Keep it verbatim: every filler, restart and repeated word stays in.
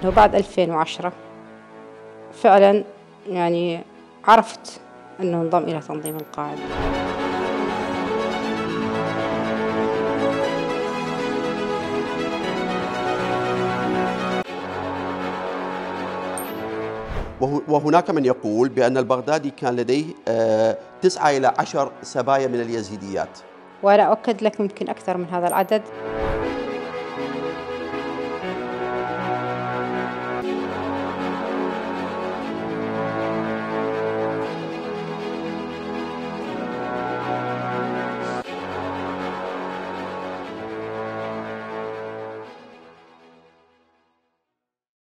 وبعد ألفين وعشرة فعلا يعني عرفت أنه انضم إلى تنظيم القاعدة. وهناك من يقول بأن البغدادي كان لديه تسعة إلى عشر سبايا من اليزيديات، وأنا أؤكد لك يمكن أكثر من هذا العدد.